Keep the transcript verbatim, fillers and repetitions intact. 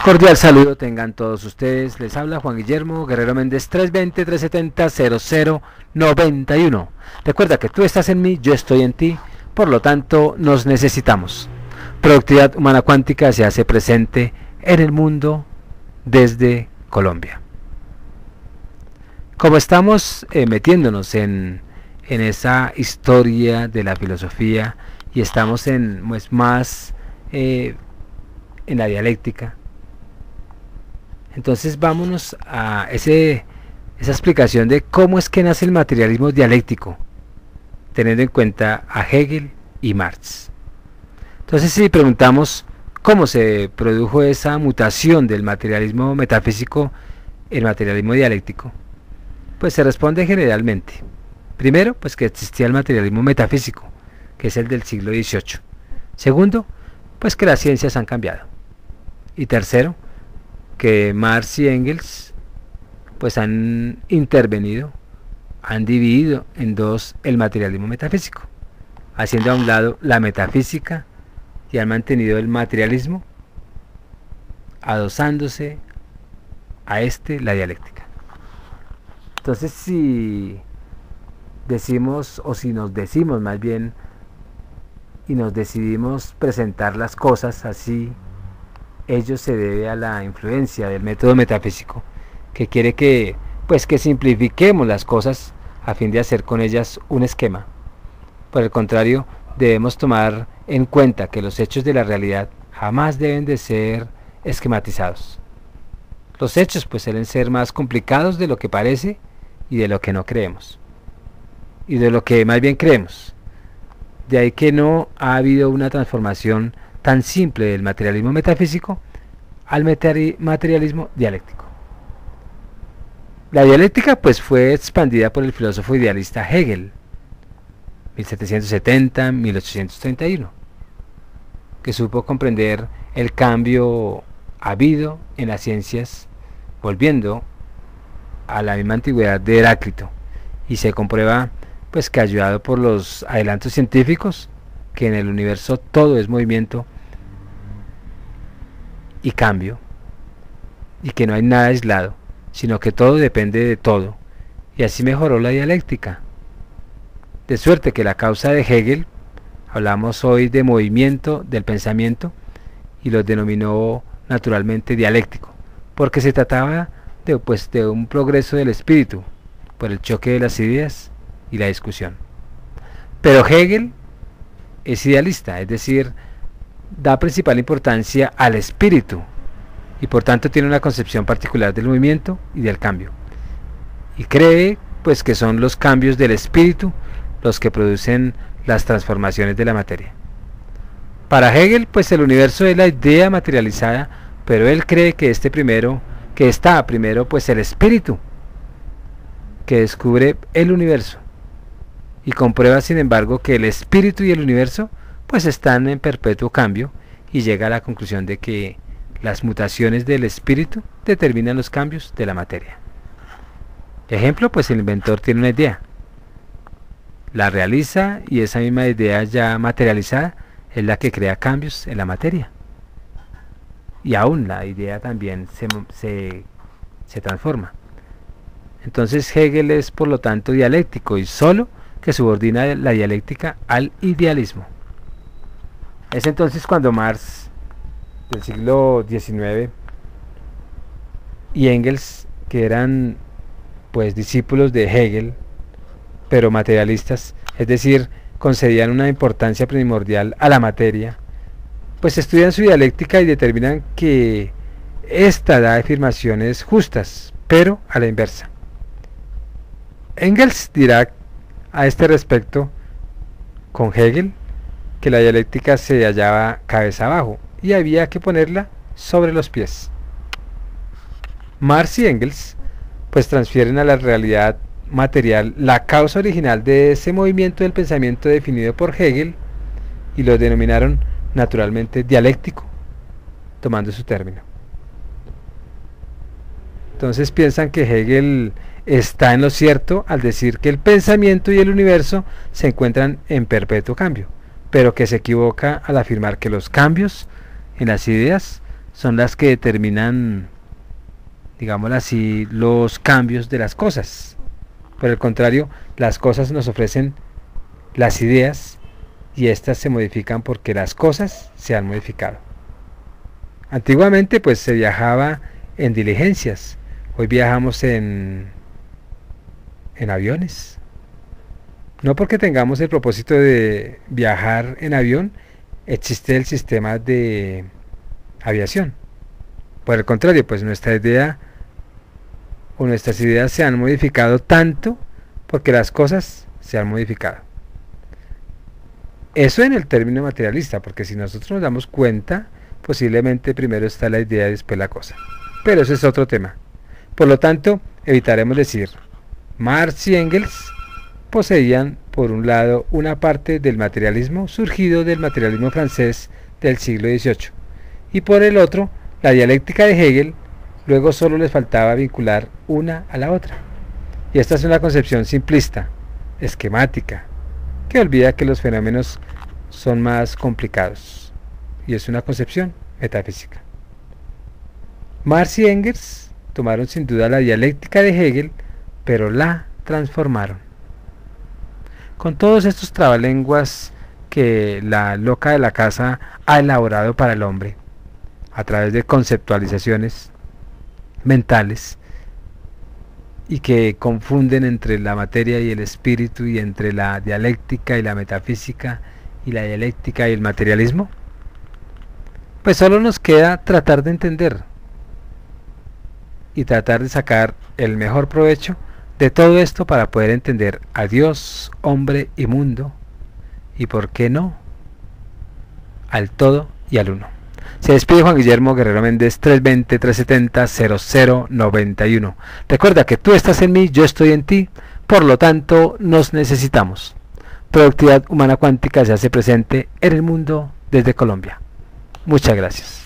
Cordial saludo tengan todos ustedes, les habla Juan Guillermo Guerrero Méndez, tres veinte, trescientos setenta, cero cero noventa y uno. Recuerda que tú estás en mí, yo estoy en ti, por lo tanto nos necesitamos. Productividad Humana Cuántica se hace presente en el mundo desde Colombia. Como estamos eh, metiéndonos en, en esa historia de la filosofía y estamos en pues, más eh, en la dialéctica, entonces vámonos a ese, esa explicación de cómo es que nace el materialismo dialéctico, teniendo en cuenta a Hegel y Marx. Entonces si preguntamos cómo se produjo esa mutación del materialismo metafísico en materialismo dialéctico, pues se responde generalmente. Primero, pues que existía el materialismo metafísico, que es el del siglo dieciocho. Segundo, pues que las ciencias han cambiado. Y tercero, que Marx y Engels pues han intervenido, han dividido en dos el materialismo metafísico, haciendo a un lado la metafísica y han mantenido el materialismo, adosándose a este la dialéctica. Entonces si decimos, o si nos decimos más bien, y nos decidimos presentar las cosas así, ello se debe a la influencia del método metafísico, que quiere que, pues, que simplifiquemos las cosas a fin de hacer con ellas un esquema. Por el contrario, debemos tomar en cuenta que los hechos de la realidad jamás deben de ser esquematizados. Los hechos pues suelen ser más complicados de lo que parece y de lo que no creemos, y de lo que más bien creemos. De ahí que no ha habido una transformación tan simple del materialismo metafísico al materialismo dialéctico. La dialéctica pues fue expandida por el filósofo idealista Hegel, mil setecientos setenta a mil ochocientos treinta y uno, que supo comprender el cambio habido en las ciencias, volviendo a la misma antigüedad de Heráclito, y se comprueba pues que ayudado por los adelantos científicos, que en el universo todo es movimiento y cambio, y que no hay nada aislado, sino que todo depende de todo, y así mejoró la dialéctica. De suerte que la causa de Hegel, hablamos hoy de movimiento del pensamiento, y lo denominó naturalmente dialéctico, porque se trataba de, pues, de un progreso del espíritu, por el choque de las ideas y la discusión. Pero Hegel es idealista, es decir, da principal importancia al espíritu y por tanto tiene una concepción particular del movimiento y del cambio, y cree pues que son los cambios del espíritu los que producen las transformaciones de la materia. Para Hegel pues el universo es la idea materializada, pero él cree que este primero que está primero pues el espíritu que descubre el universo, y comprueba sin embargo que el espíritu y el universo pues están en perpetuo cambio, y llega a la conclusión de que las mutaciones del espíritu determinan los cambios de la materia. Ejemplo, pues el inventor tiene una idea, la realiza, y esa misma idea ya materializada es la que crea cambios en la materia, y aún la idea también se, se, se transforma. Entonces Hegel es por lo tanto dialéctico, y solo que subordina la dialéctica al idealismo. Es entonces cuando Marx del siglo diecinueve y Engels, que eran pues discípulos de Hegel pero materialistas, es decir, concedían una importancia primordial a la materia, pues estudian su dialéctica y determinan que ésta da afirmaciones justas, pero a la inversa. Engels dirá a este respecto con Hegel que la dialéctica se hallaba cabeza abajo y había que ponerla sobre los pies. Marx y Engels pues transfieren a la realidad material la causa original de ese movimiento del pensamiento definido por Hegel, y lo denominaron naturalmente dialéctico, tomando su término. Entonces piensan que Hegel está en lo cierto al decir que el pensamiento y el universo se encuentran en perpetuo cambio, pero que se equivoca al afirmar que los cambios en las ideas son las que determinan, digámoslo así, los cambios de las cosas. Por el contrario, las cosas nos ofrecen las ideas y estas se modifican porque las cosas se han modificado. Antiguamente pues se viajaba en diligencias, hoy viajamos en, en aviones. No porque tengamos el propósito de viajar en avión, existe el sistema de aviación. Por el contrario, pues nuestra idea o nuestras ideas se han modificado tanto porque las cosas se han modificado. Eso en el término materialista, porque si nosotros nos damos cuenta, posiblemente primero está la idea y después la cosa. Pero eso es otro tema. Por lo tanto, evitaremos decir, Marx y Engels poseían, por un lado, una parte del materialismo surgido del materialismo francés del siglo dieciocho, y por el otro, la dialéctica de Hegel. Luego solo les faltaba vincular una a la otra. Y esta es una concepción simplista, esquemática, que olvida que los fenómenos son más complicados. Y es una concepción metafísica. Marx y Engels tomaron sin duda la dialéctica de Hegel, pero la transformaron. Con todos estos trabalenguas que la loca de la casa ha elaborado para el hombre, a través de conceptualizaciones mentales y que confunden entre la materia y el espíritu, y entre la dialéctica y la metafísica, y la dialéctica y el materialismo, pues solo nos queda tratar de entender y tratar de sacar el mejor provecho de todo esto para poder entender a Dios, hombre y mundo, y por qué no, al todo y al uno. Se despide Juan Guillermo Guerrero Méndez, tres dos cero, tres siete cero, cero cero nueve uno. Recuerda que tú estás en mí, yo estoy en ti, por lo tanto nos necesitamos. Productividad Humana Cuántica se hace presente en el mundo desde Colombia. Muchas gracias.